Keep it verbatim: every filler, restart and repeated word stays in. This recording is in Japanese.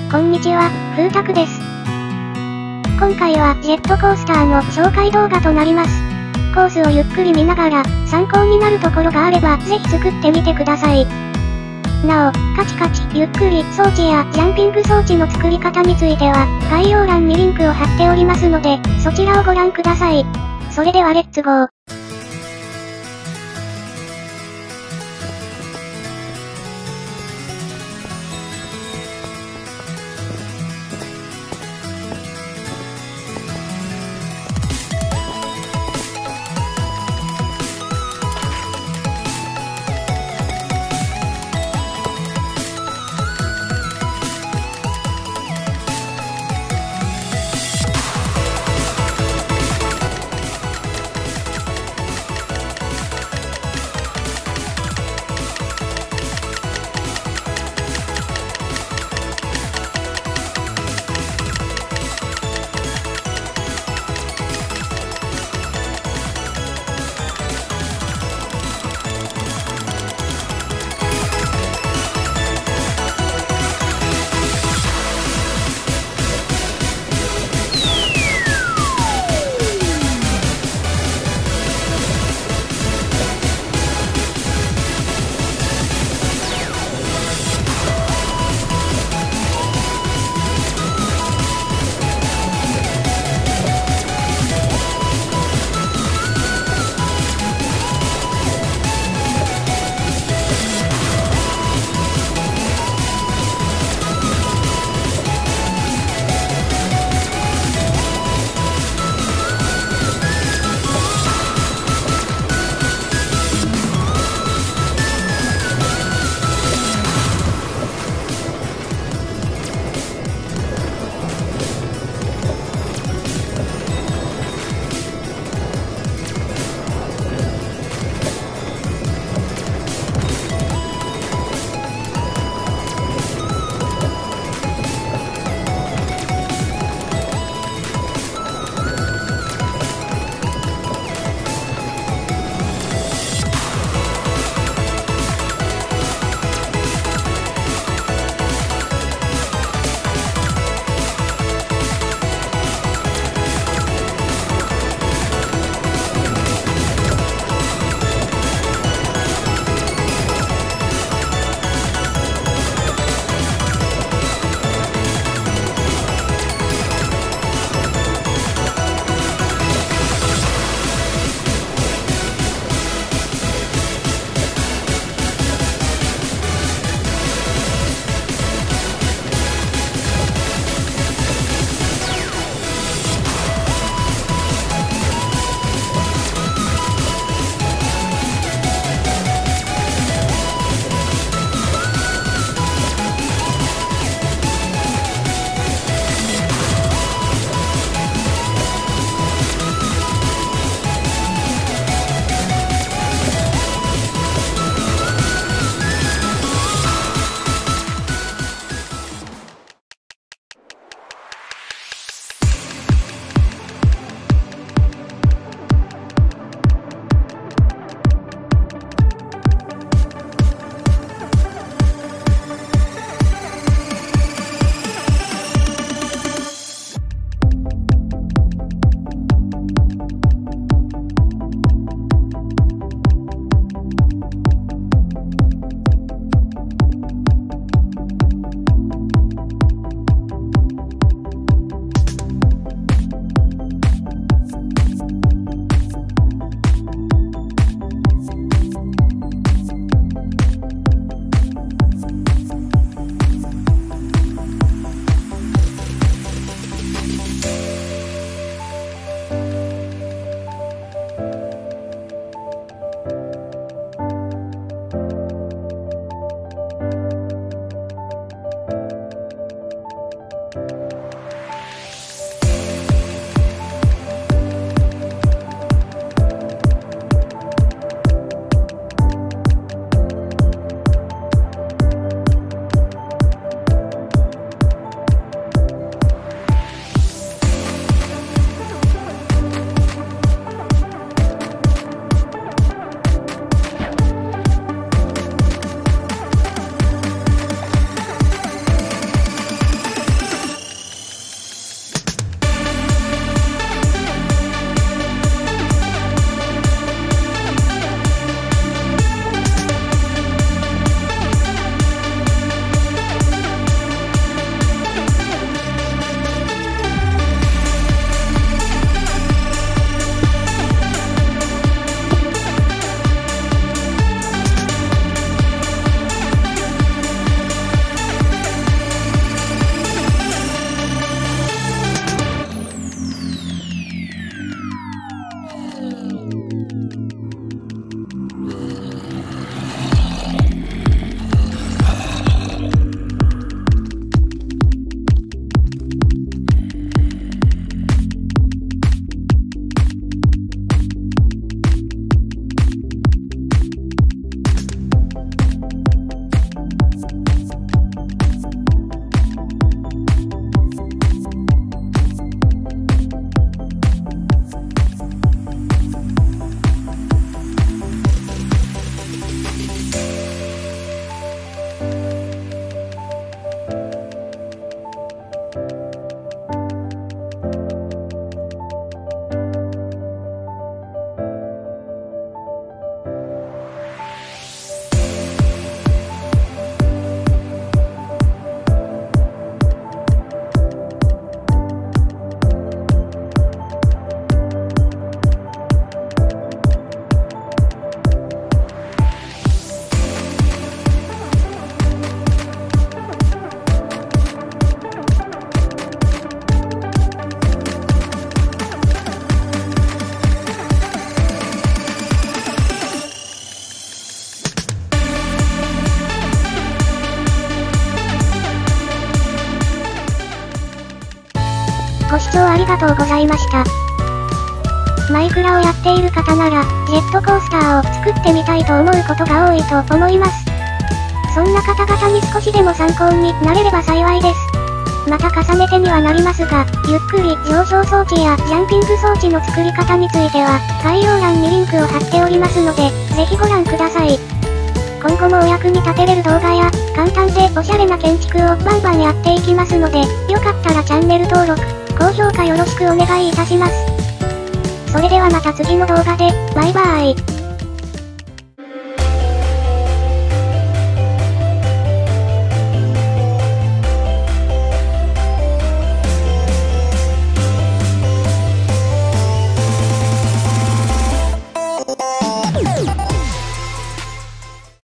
こんにちは、風太くです。今回はジェットコースターの紹介動画となります。コースをゆっくり見ながら、参考になるところがあればぜひ作ってみてください。なお、カチカチ、ゆっくり装置やジャンピング装置の作り方については、概要欄にリンクを貼っておりますので、そちらをご覧ください。それではレッツゴー。 視聴ありがとうございました。マイクラをやっている方なら、ジェットコースターを作ってみたいと思うことが多いと思います。そんな方々に少しでも参考になれれば幸いです。また重ねてにはなりますが、ゆっくり上昇装置やジャンピング装置の作り方については、概要欄にリンクを貼っておりますので、ぜひご覧ください。今後もお役に立てれる動画や、簡単でおしゃれな建築をバンバンやっていきますので、よかったらチャンネル登録、高評価よろしくお願いいたします。それではまた次の動画で、バイバーイ。